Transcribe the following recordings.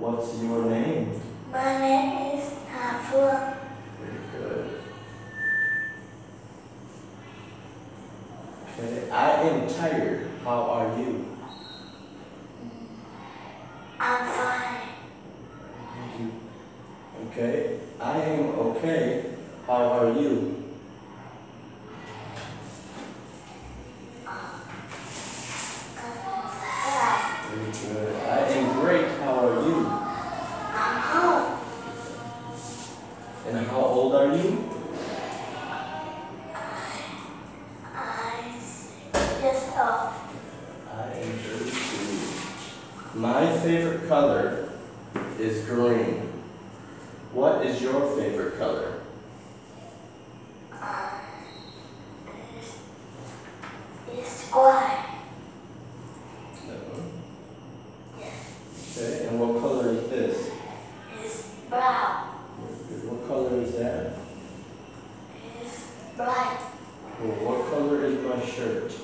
What's your name? My name is Hà Phương. Very good. Okay, I am tired. How are you? I'm fine. Thank you. Okay, I am okay. How are you? Very good. I am great. How are you? I'm home. And how old are you? I'm 6 years old. I am 32. My favorite color is green. What is your favorite color? It's white. No. Yes. Okay, and what color is this? It's brown. Very good. What color is that? It's black. Well, what color is my shirt?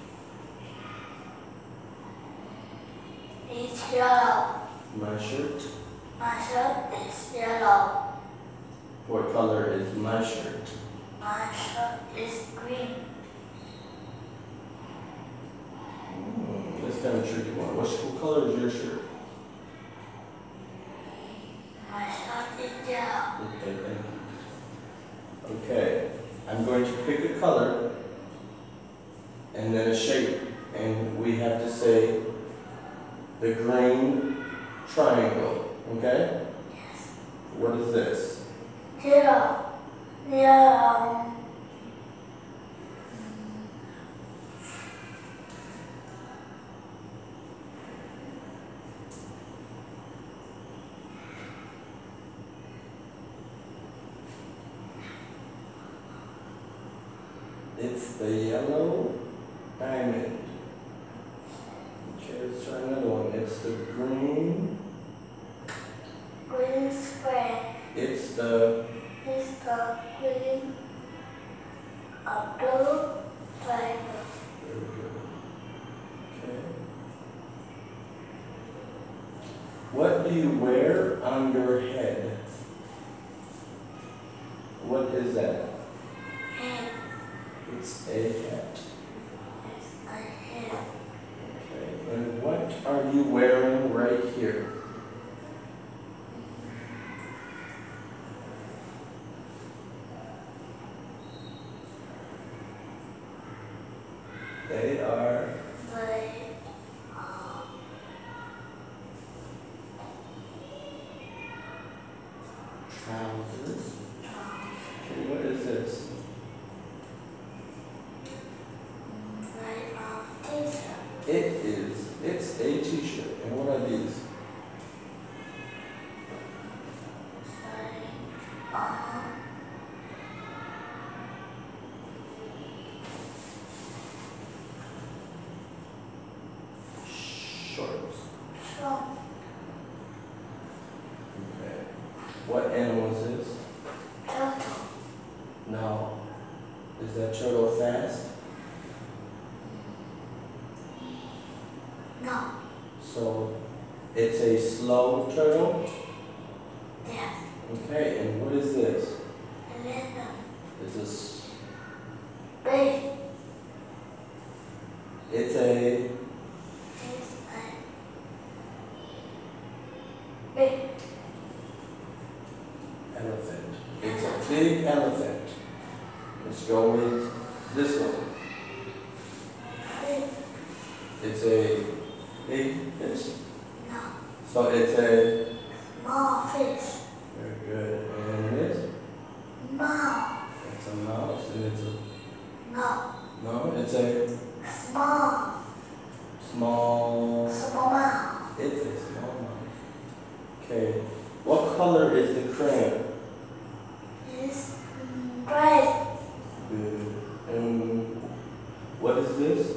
It's yellow. My shirt? My shirt is yellow. What color is my shirt? My shirt is green. That's kind of a tricky one. What color is your shirt? My shirt is yellow. Okay, thank you. Okay, I'm going to pick a color and then a shape, and we have to say the green triangle, okay? Yes. What is this? Yellow. Yellow. It's the yellow diamond. Okay, let's try another one. It's the green. Green square. It's the It's the green. A blue triangle. very good. Okay. What do you wear on your head? What is that? And It's a hat. it's a head. Okay. And what are you wearing right here? They are They trousers. Okay, what is this? t-shirt. It's a t-shirt. And what are these? Shorts. Short. Okay. What animal is this? Turtle. Now, is that turtle fast? No. So, it's a slow turtle? Yes. Okay, and what is this? Eleven. Is this, Big. it's a, It's a big elephant. It's a big elephant. Let's go with this one. fish. It's a big fish. No. So it's a, Small fish. very good. And this? Small. It's a mouse and it's a, No. no, it's a Small. small, Small mouse. it's a small mouse. Okay. What color is the crayon? It's bright. Good. And what is this?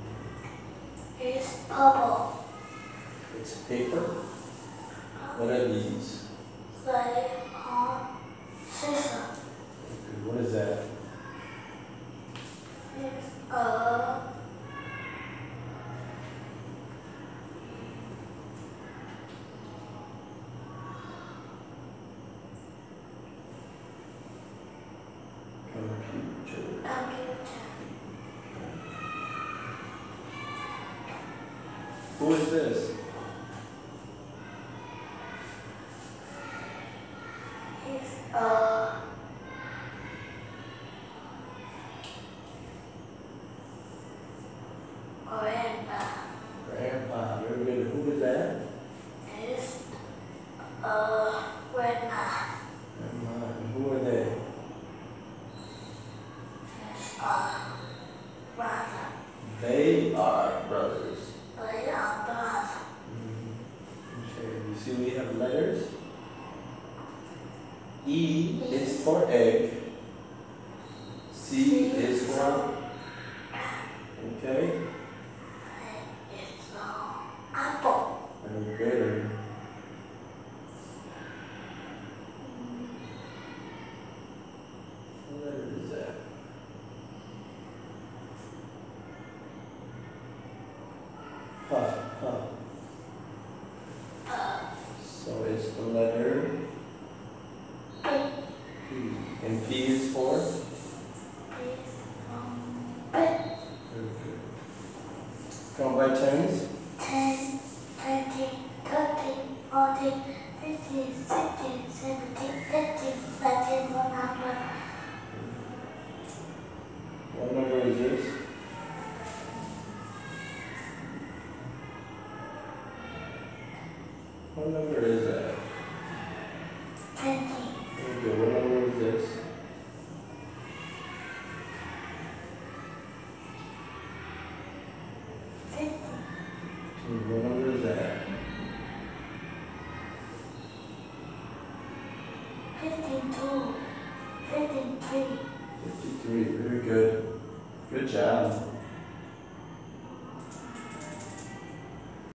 It's purple. It's paper. What are these? They are scissors. Good. What is that? It's a Who is this? It's grandpa. Grandpa. Very good. Who is that? It's grandma. Grandma. And who are they? It's brother. They are brothers. They are brother. Okay. You see we have letters. E is for egg. C is for. Okay. It's apple. Very good. What letter is that? Huh. So it's the letter P. P. And P is for? It's P. Very good. Count by tens. 10, 20, 30, 40, 50, 60, 70, 80, 90, 100. What number is this? What number is that? 20, Very good. What number is this? 50, What number is that? 52, 53. 53. Very good. Good job.